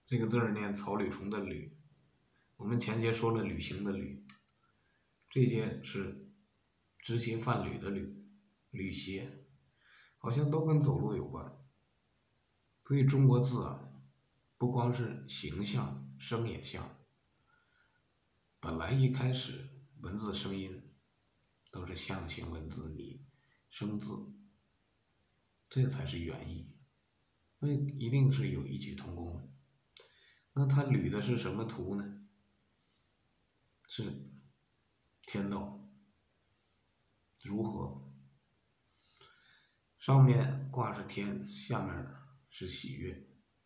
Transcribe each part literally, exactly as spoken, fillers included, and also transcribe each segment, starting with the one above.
这个字儿念草履虫的履。我们前节说了旅行的旅，这些是知行犯履的履，履鞋，好像都跟走路有关。所以中国字啊，不光是形象，声也像。本来一开始文字声音都是象形文字，拟声字，这才是原意，所以一定是有异曲同工的。那它捋的是什么图呢？是天道，如何？上面挂是天，下面是喜悦，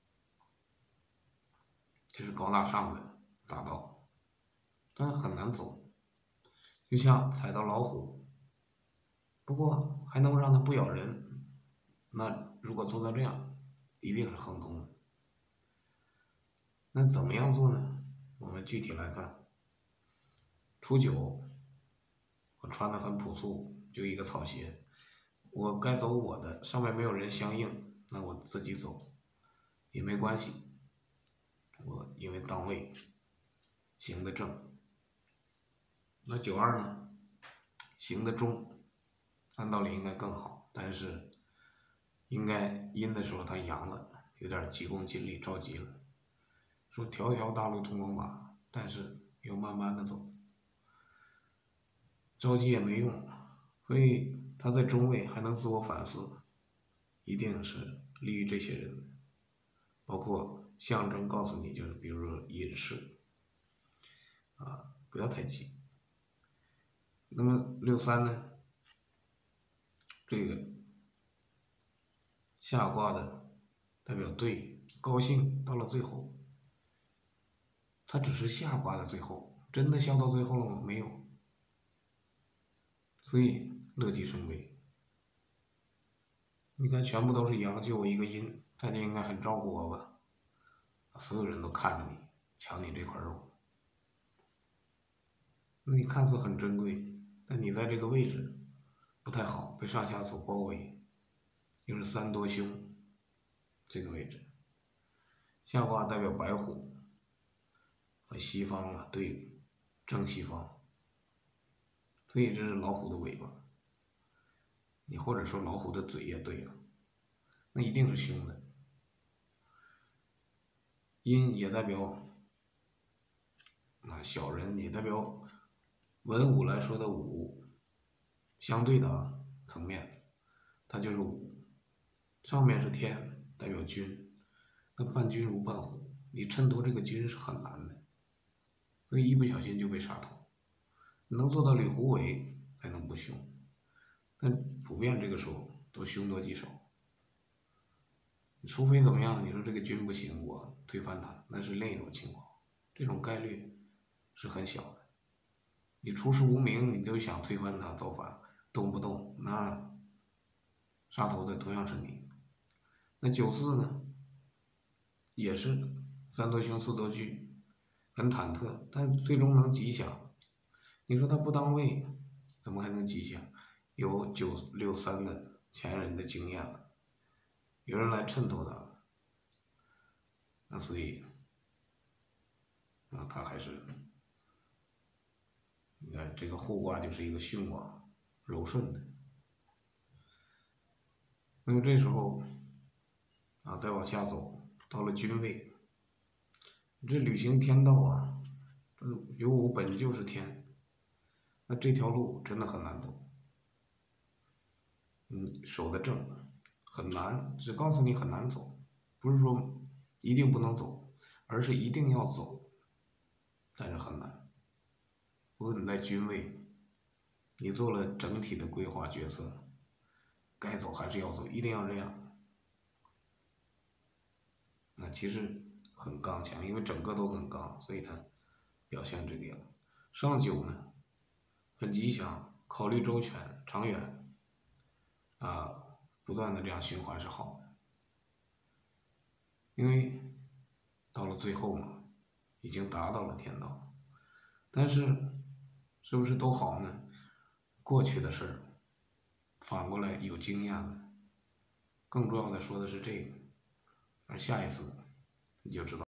这是高大上的大道，但很难走，就像踩到老虎，不过还能让它不咬人，那如果做到这样，一定是亨通的。那怎么样做呢？我们具体来看，初九，我穿的很朴素，就一个草鞋，我该走我的，上面没有人相应，那我自己走也没关系，我因为当位，行得正。那九二呢，行得中，按道理应该更好，但是应该阴的时候他阳了，有点急功近利，着急了，说条条大路通罗马，但是要慢慢的走，着急也没用，所以他在中位还能自我反思，一定是利于这些人的，包括象征告诉你，就是比如说隐士啊，不要太急。那么六三呢，这个下卦的代表对高兴到了最后，他只是下卦的最后，真的笑到最后了吗？没有，所以乐极生悲。你看全部都是阳，就我一个阴，大家应该很照顾我吧？所有人都看着你，抢你这块肉，那你看似很珍贵，但你在这个位置不太好，被上下所包围，又是三多凶这个位置。下卦代表白虎和西方啊，对正西方，所以这是老虎的尾巴，你或者说老虎的嘴也对啊，那一定是凶的。阴也代表啊小人，也代表文武来说的武，相对的啊层面，它就是武。上面是天，代表君，那伴君如伴虎，你衬托这个君是很难的，所以一不小心就被杀头。能做到吕虎尾才能不凶，但普遍这个时候都凶多吉少。除非怎么样，你说这个君不行，我推翻他，那是另一种情况，这种概率是很小的。你出师无名，你就想推翻他造反，动不动那杀头的同样是你。那九四呢，也是三多凶四多惧，很忐忑，但最终能吉祥。你说他不当位，怎么还能吉祥？有九六三的前人的经验了，有人来衬托他，那所以，啊，他还是，你看这个后卦就是一个巽卦，柔顺的。那么这时候，啊，再往下走，到了君位，这履行天道啊，有武本就是天，那这条路真的很难走。嗯，守得正很难，只告诉你很难走，不是说一定不能走，而是一定要走，但是很难。不过你在君位，你做了整体的规划决策，该走还是要走，一定要这样。那其实很刚强，因为整个都很刚，所以它表现这个样。上九呢，很吉祥，考虑周全，长远，啊，不断的这样循环是好的。因为到了最后嘛，已经达到了天道，但是是不是都好呢？过去的事儿，反过来有经验了，更重要的说的是这个，而下一次你就知道。